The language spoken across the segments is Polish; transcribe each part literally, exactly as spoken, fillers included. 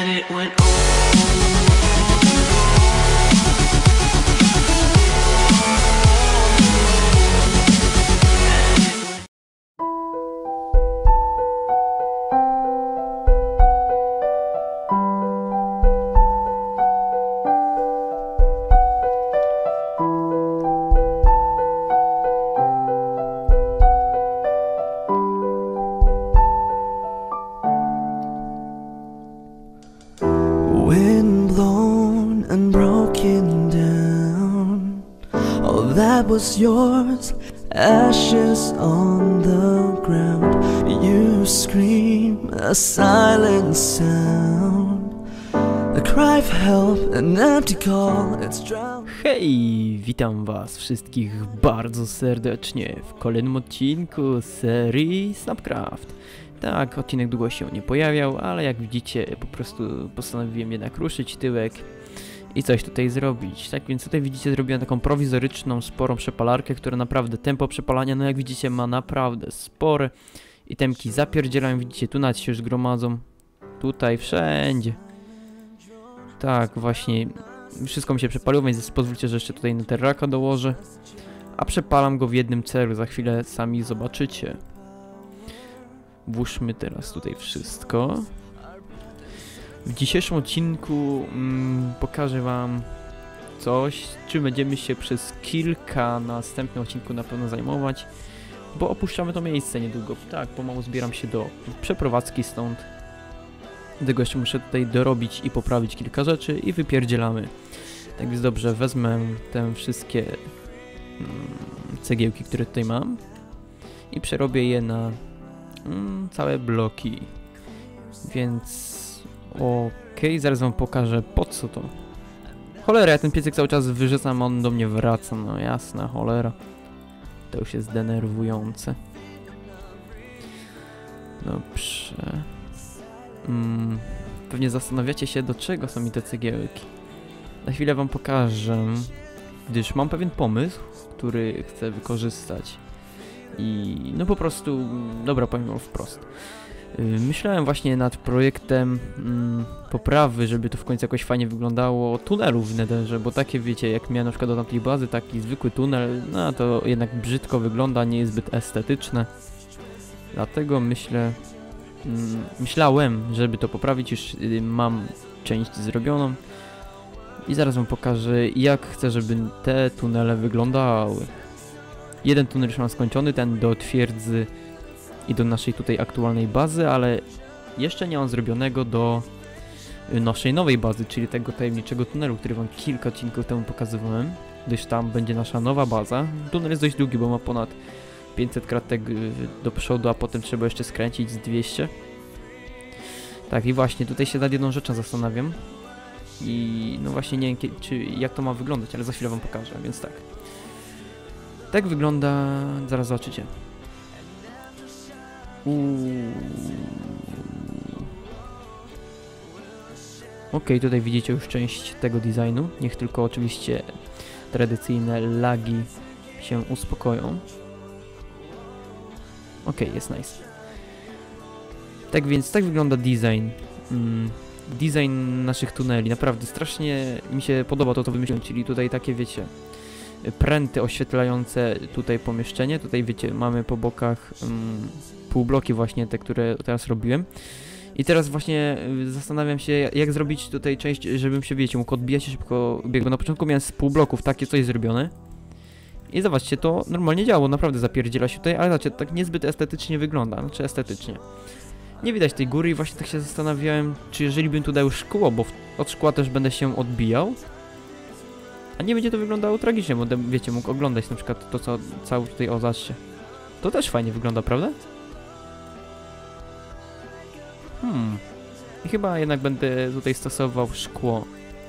and it went on. Windblown and broken down, all that was yours, ashes on the ground. You scream a silent sound, a cry for help, an empty call, it's drowned. Hej, witam was wszystkich bardzo serdecznie w kolejnym odcinku serii Snapcraft. Tak, odcinek długo się nie pojawiał, ale jak widzicie po prostu postanowiłem jednak ruszyć tyłek i coś tutaj zrobić. Tak więc tutaj widzicie, zrobiłem taką prowizoryczną, sporą przepalarkę, która naprawdę tempo przepalania, no jak widzicie, ma naprawdę spore. I temki zapierdzielają, widzicie, tu nawet się już gromadzą. Tutaj, wszędzie. Tak, właśnie wszystko mi się przepaliło, więc pozwólcie, że jeszcze tutaj netherracka dołożę. A przepalam go w jednym celu, za chwilę sami zobaczycie. Włóżmy teraz tutaj wszystko. W dzisiejszym odcinku mm, pokażę wam coś, czym będziemy się przez kilka następnych odcinków na pewno zajmować, bo opuszczamy to miejsce niedługo. Tak, pomału zbieram się do przeprowadzki stąd. Dlatego jeszcze muszę tutaj dorobić i poprawić kilka rzeczy i wypierdzielamy. Tak więc dobrze, wezmę te wszystkie mm, cegiełki, które tutaj mam i przerobię je na Mm, całe bloki, więc okej, okay, zaraz wam pokażę po co to. Cholera, ja ten piecyk cały czas wyrzucam, on do mnie wraca, no jasna cholera. To już jest denerwujące. Dobrze. Mm, pewnie zastanawiacie się, do czego są mi te cegiełki. Na chwilę wam pokażę, gdyż mam pewien pomysł, który chcę wykorzystać. I no po prostu, dobra, powiem wprost. Yy, myślałem właśnie nad projektem mm, poprawy, żeby to w końcu jakoś fajnie wyglądało, tunelów w Netherze, bo takie wiecie, jak miałem na przykład do tamtej bazy, taki zwykły tunel, no to jednak brzydko wygląda, nie jest zbyt estetyczne. Dlatego myślę, mm, myślałem, żeby to poprawić, już yy, mam część zrobioną. I zaraz wam pokażę, jak chcę, żeby te tunele wyglądały. Jeden tunel już mam skończony, ten do twierdzy i do naszej tutaj aktualnej bazy, ale jeszcze nie mam zrobionego do naszej nowej bazy, czyli tego tajemniczego tunelu, który wam kilka odcinków temu pokazywałem, gdyż tam będzie nasza nowa baza. Tunel jest dość długi, bo ma ponad pięćset kratek do przodu, a potem trzeba jeszcze skręcić z dwieście. Tak, i właśnie tutaj się nad jedną rzeczą zastanawiam i no właśnie nie wiem, czy, jak to ma wyglądać, ale za chwilę wam pokażę, więc tak. Tak wygląda, zaraz zobaczycie. Ok, tutaj widzicie już część tego designu. Niech tylko oczywiście tradycyjne lagi się uspokoją. Ok, jest nice. Tak więc, tak wygląda design. Mm, design naszych tuneli. Naprawdę strasznie mi się podoba to, co wymyśliłem, czyli tutaj takie, wiecie, pręty oświetlające tutaj pomieszczenie. Tutaj wiecie, mamy po bokach um, półbloki właśnie te, które teraz robiłem. I teraz właśnie y, zastanawiam się, jak zrobić tutaj część, żebym się, wiecie, mógł odbijać się szybko biegu. Na początku miałem z półbloków takie coś zrobione. I zobaczcie, to normalnie działało, naprawdę zapierdziela się tutaj, ale zobaczcie, tak niezbyt estetycznie wygląda, znaczy estetycznie. Nie widać tej góry i właśnie tak się zastanawiałem, czy jeżeli bym tu dał szkło, bo od szkła też będę się odbijał. A nie będzie to wyglądało tragicznie, bo wiecie, mógł oglądać na przykład to, co cały tutaj, o zobaczcie. To też fajnie wygląda, prawda? Hmm. I chyba jednak będę tutaj stosował szkło.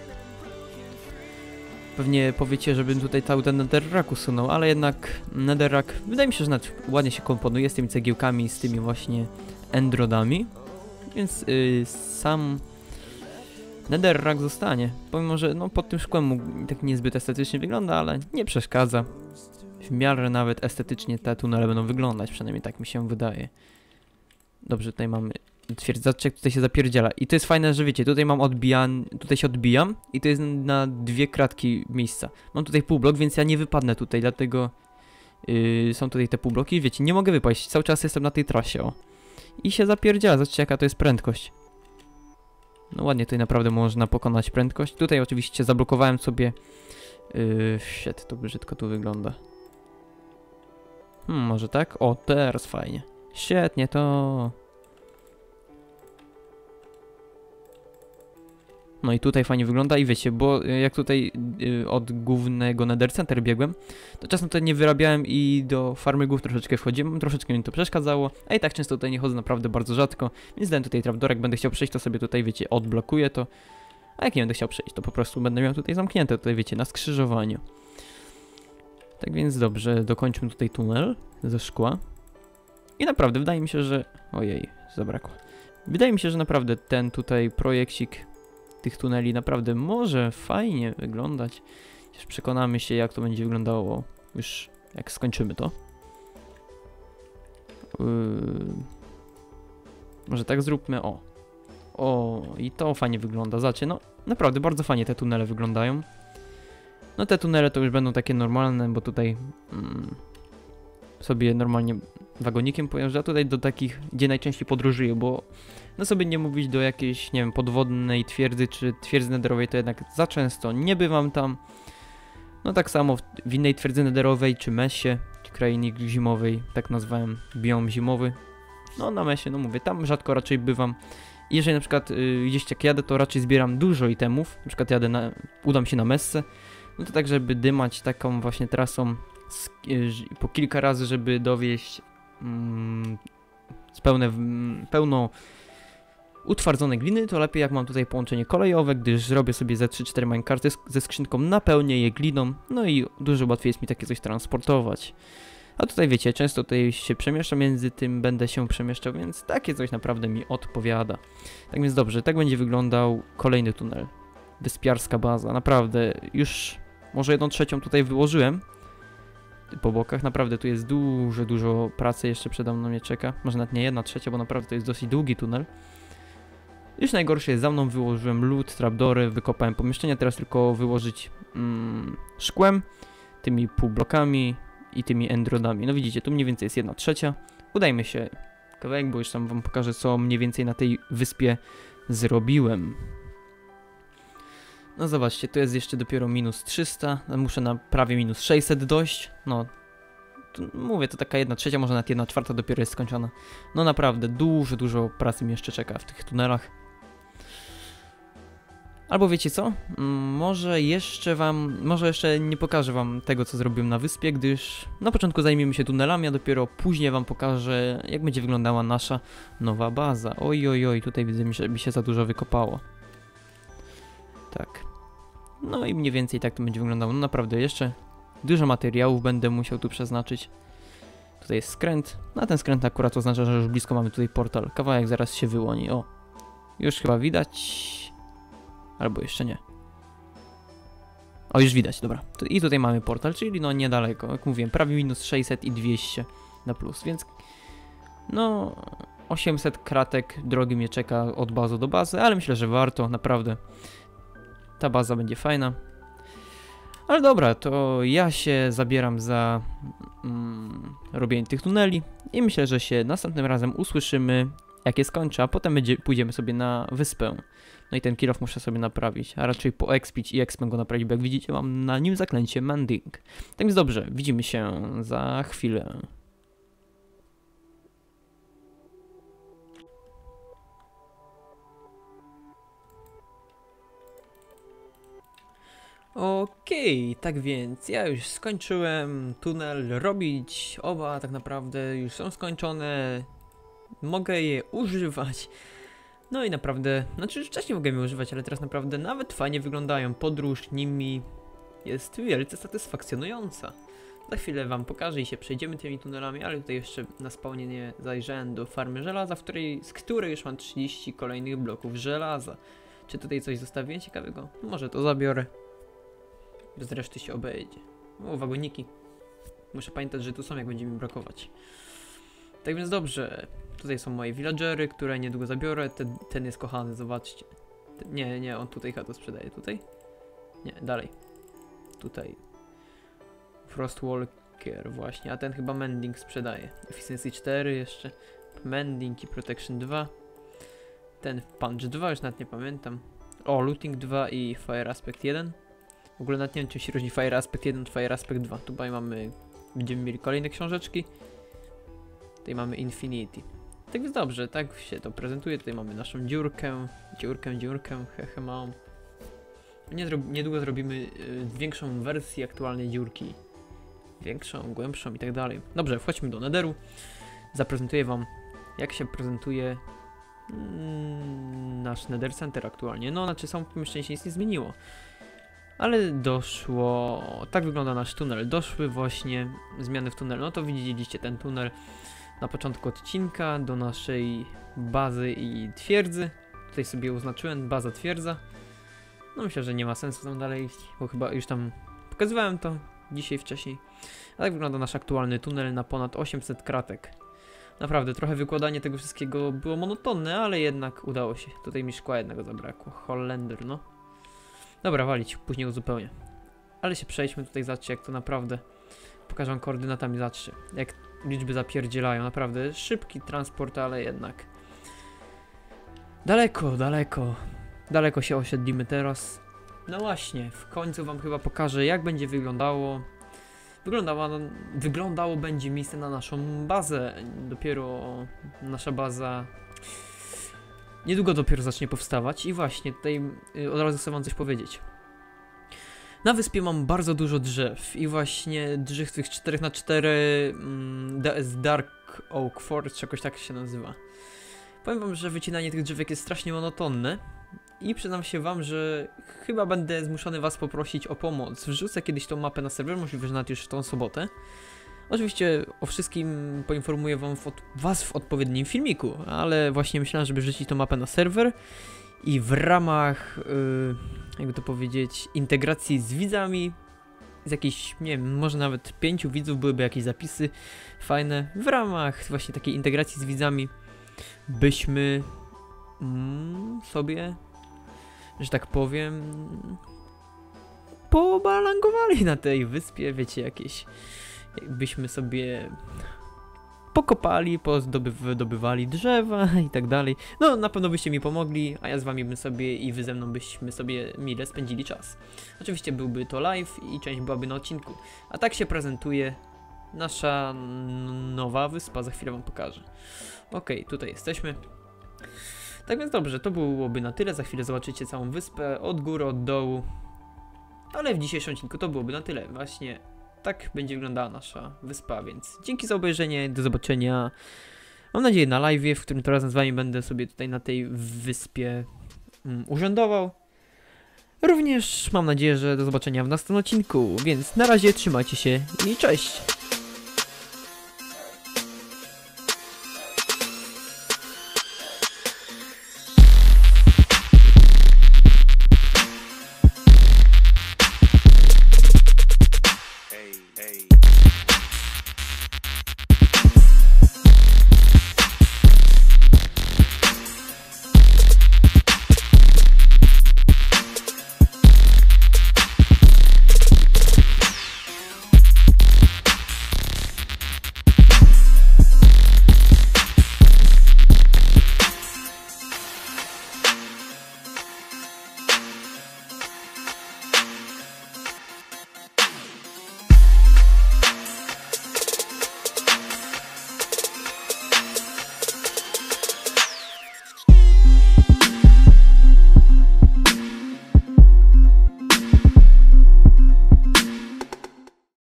Pewnie powiecie, żebym tutaj cały ten netherrack usunął, ale jednak netherrack, wydaje mi się, że nawet ładnie się komponuje z tymi cegiełkami, z tymi właśnie endrodami. Więc yy, sam netherrack zostanie. Pomimo, że no, pod tym szkłem mógł, tak niezbyt estetycznie wygląda, ale nie przeszkadza. W miarę nawet estetycznie te tunele będą wyglądać, przynajmniej tak mi się wydaje. Dobrze, tutaj mamy twierdzy. Zobaczcie, jak tutaj się zapierdziela. I to jest fajne, że wiecie, tutaj mam odbijan, tutaj się odbijam i to jest na dwie kratki miejsca. Mam tutaj półblok, więc ja nie wypadnę tutaj, dlatego yy, są tutaj te półbloki. Wiecie, nie mogę wypaść, cały czas jestem na tej trasie, o. I się zapierdziela, zobaczcie, jaka to jest prędkość. No ładnie, tutaj naprawdę można pokonać prędkość. Tutaj oczywiście zablokowałem sobie... Yy, shit, to brzydko tu wygląda. Hmm, może tak? O, teraz fajnie. Świetnie, to... No i tutaj fajnie wygląda i wiecie, bo jak tutaj y, od głównego Nether Center biegłem, to czasem tutaj nie wyrabiałem i do farmy głów troszeczkę wchodziłem, troszeczkę mi to przeszkadzało, a i tak często tutaj nie chodzę naprawdę bardzo rzadko, więc dałem tutaj trapdoor, jak będę chciał przejść, to sobie tutaj, wiecie, odblokuję to, a jak nie będę chciał przejść, to po prostu będę miał tutaj zamknięte, tutaj wiecie, na skrzyżowaniu. Tak więc dobrze, dokończmy tutaj tunel ze szkła i naprawdę wydaje mi się, że... Ojej, zabrakło. Wydaje mi się, że naprawdę ten tutaj projekcik tych tuneli naprawdę może fajnie wyglądać. Już przekonamy się, jak to będzie wyglądało już jak skończymy to. Yy... Może tak zróbmy, o. O, i to fajnie wygląda. Zobaczcie, no naprawdę bardzo fajnie te tunele wyglądają. No te tunele to już będą takie normalne, bo tutaj mm, sobie normalnie wagonikiem pojeżdża. Tutaj do takich, gdzie najczęściej podróżuję, bo no sobie nie mówić do jakiejś, nie wiem, podwodnej twierdzy czy twierdzy nederowej, to jednak za często nie bywam tam. No tak samo w, w innej twierdzy nederowej czy mesie, czy krainie zimowej, tak nazwałem biom zimowy. No na mesie, no mówię, tam rzadko raczej bywam. I jeżeli na przykład y, gdzieś jak jadę, to raczej zbieram dużo itemów. Na przykład jadę na, udam się na messę, no to tak, żeby dymać taką właśnie trasą z, y, po kilka razy, żeby dowieść mm, z pełne, pełno utwardzonej gliny, to lepiej jak mam tutaj połączenie kolejowe, gdyż robię sobie ze trzy cztery minecarty ze skrzynką, napełnię je gliną, no i dużo łatwiej jest mi takie coś transportować. A tutaj wiecie, często tutaj się przemieszczam, między tym będę się przemieszczał, więc takie coś naprawdę mi odpowiada. Tak więc dobrze, tak będzie wyglądał kolejny tunel. Wyspiarska baza, naprawdę już może jedną trzecią tutaj wyłożyłem po bokach, naprawdę tu jest dużo, dużo pracy jeszcze przede mną mnie czeka. Może nawet nie jedna trzecia, bo naprawdę to jest dosyć długi tunel. Już najgorsze jest, za mną wyłożyłem lód, trapdory, wykopałem pomieszczenia, teraz tylko wyłożyć mm, szkłem, tymi półblokami i tymi endrodami. No widzicie, tu mniej więcej jest jedna trzecia. Udajmy się kawałek, bo już tam wam pokażę, co mniej więcej na tej wyspie zrobiłem. No zobaczcie, to jest jeszcze dopiero minus trzysta, muszę na prawie minus sześćset dojść. No, to, mówię, to taka jedna trzecia, może nawet jedna czwarta dopiero jest skończona. No naprawdę, dużo, dużo pracy mi jeszcze czeka w tych tunelach. Albo wiecie co? Może jeszcze wam, może jeszcze nie pokażę wam tego, co zrobiłem na wyspie, gdyż na początku zajmiemy się tunelami, a dopiero później wam pokażę, jak będzie wyglądała nasza nowa baza. Oj, oj, oj, tutaj widzę, że mi się za dużo wykopało. Tak. No i mniej więcej tak to będzie wyglądało. No naprawdę, jeszcze dużo materiałów będę musiał tu przeznaczyć. Tutaj jest skręt. Na ten skręt akurat oznacza, że już blisko mamy tutaj portal. Kawałek zaraz się wyłoni. O, już chyba widać. Albo jeszcze nie. O, już widać, dobra. I tutaj mamy portal, czyli no niedaleko. Jak mówiłem, prawie minus sześćset i dwieście na plus, więc no osiemset kratek drogi mnie czeka od bazy do bazy, ale myślę, że warto, naprawdę. Ta baza będzie fajna. Ale dobra, to ja się zabieram za mm, robienie tych tuneli i myślę, że się następnym razem usłyszymy, jak je skończę, a potem będzie, pójdziemy sobie na wyspę. No i ten kill off muszę sobie naprawić, a raczej poekspić i expem go naprawić, bo jak widzicie mam na nim zaklęcie Mending. Tak więc dobrze, widzimy się za chwilę. Okej, okay, tak więc ja już skończyłem tunel robić, oba tak naprawdę już są skończone, mogę je używać. No i naprawdę, znaczy już wcześniej mogłem je używać, ale teraz naprawdę nawet fajnie wyglądają. Podróż nimi jest wielce satysfakcjonująca. Za chwilę wam pokażę i się przejdziemy tymi tunelami, ale tutaj jeszcze na spawnie nie zajrzałem do farmy żelaza, w której, z której już mam trzydzieści kolejnych bloków żelaza. Czy tutaj coś zostawiłem ciekawego? Może to zabiorę. Bez reszty się obejdzie. O, wagoniki. Muszę pamiętać, że tu są, jak będzie mi brakować. Tak więc dobrze, tutaj są moje villagery, które niedługo zabiorę. Ten, ten jest kochany, zobaczcie. Ten, nie, nie, on tutaj chatę sprzedaje. Tutaj? Nie, dalej. Tutaj. Frostwalker właśnie, a ten chyba Mending sprzedaje. Efficiency cztery jeszcze. Mending i Protection dwa. Ten Punch dwa, już nawet nie pamiętam. O, Looting dwa i Fire Aspect jeden. W ogóle nawet nie wiem, czym się różni Fire Aspect jeden od Fire Aspect dwa. Tutaj mamy, będziemy mieli kolejne książeczki. Tutaj mamy Infinity. Tak więc dobrze, tak się to prezentuje. Tutaj mamy naszą dziurkę, dziurkę, dziurkę, hehe mam. Nie zro niedługo zrobimy y, większą wersję aktualnej dziurki. Większą, głębszą i tak dalej. Dobrze, wchodźmy do Netheru. Zaprezentuję wam, jak się prezentuje mm, nasz Nether Center aktualnie. No, znaczy samo pomieszczenie się nic nie zmieniło. Ale doszło... Tak wygląda nasz tunel. Doszły właśnie zmiany w tunelu. No to widzieliście ten tunel na początku odcinka do naszej bazy i twierdzy. Tutaj sobie oznaczyłem baza, twierdza. No myślę, że nie ma sensu tam dalej iść, bo chyba już tam pokazywałem to dzisiaj wcześniej. A tak wygląda nasz aktualny tunel na ponad osiemset kratek. Naprawdę, trochę wykładanie tego wszystkiego było monotonne, ale jednak udało się. Tutaj mi szkła jednego zabrakło. Hollender, no. Dobra, walić, później uzupełnię. Ale się przejdźmy tutaj, zobaczcie jak to naprawdę... Pokażę wam koordynatami, zobaczcie. Jak liczby zapierdzielają, naprawdę. Szybki transport, ale jednak... Daleko, daleko. Daleko się osiedlimy teraz. No właśnie, w końcu wam chyba pokażę, jak będzie wyglądało. Wyglądało, wyglądało będzie miejsce na naszą bazę. Dopiero nasza baza niedługo dopiero zacznie powstawać. I właśnie tutaj y, od razu chcę wam coś powiedzieć. Na wyspie mam bardzo dużo drzew i właśnie drzew tych cztery na cztery mm, z Dark Oak Forest, czy jakoś tak się nazywa. Powiem wam, że wycinanie tych drzewek jest strasznie monotonne. I przyznam się wam, że chyba będę zmuszony was poprosić o pomoc. Wrzucę kiedyś tą mapę na serwer, możliwe, że nawet już w tą sobotę. Oczywiście o wszystkim poinformuję wam w was w odpowiednim filmiku, ale właśnie myślałem, żeby wrzucić tą mapę na serwer i w ramach, yy, jakby to powiedzieć, integracji z widzami, z jakichś, nie wiem, może nawet pięciu widzów byłyby jakieś zapisy fajne, w ramach właśnie takiej integracji z widzami byśmy mm, sobie... że tak powiem, pobalangowali na tej wyspie, wiecie, jakieś, jakbyśmy sobie pokopali, pozdobywali drzewa i tak dalej. No, na pewno byście mi pomogli, a ja z wami bym sobie i wy ze mną byśmy sobie mile spędzili czas. Oczywiście byłby to live i część byłaby na odcinku. A tak się prezentuje nasza nowa wyspa, za chwilę wam pokażę. Okej, okay, tutaj jesteśmy. Tak więc dobrze, to byłoby na tyle, za chwilę zobaczycie całą wyspę, od góry, od dołu. Ale w dzisiejszym odcinku to byłoby na tyle, właśnie tak będzie wyglądała nasza wyspa, więc dzięki za obejrzenie, do zobaczenia. Mam nadzieję na live'ie, w którym to razem z wami będę sobie tutaj na tej wyspie um, urzędował. Również mam nadzieję, że do zobaczenia w następnym odcinku, więc na razie trzymajcie się i cześć!